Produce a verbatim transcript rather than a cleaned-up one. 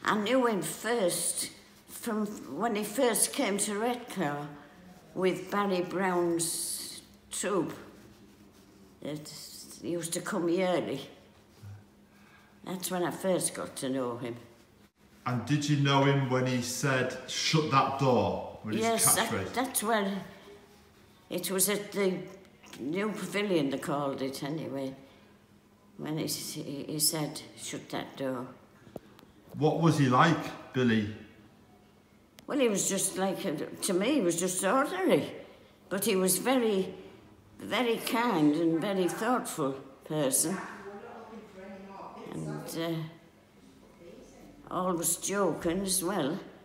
I knew him first from when he first came to Redcar with Barry Brown's troupe. It used to come yearly. That's when I first got to know him. And did you know him when he said, "Shut that door"? With yes, his catchphrase? That, that's when it was at the New Pavilion, they called it anyway, when he, he said, "Shut that door." What was he like, Billy? Well, he was just like, a, to me, he was just ordinary. But he was very, very kind and very thoughtful person. And uh, always joking as well.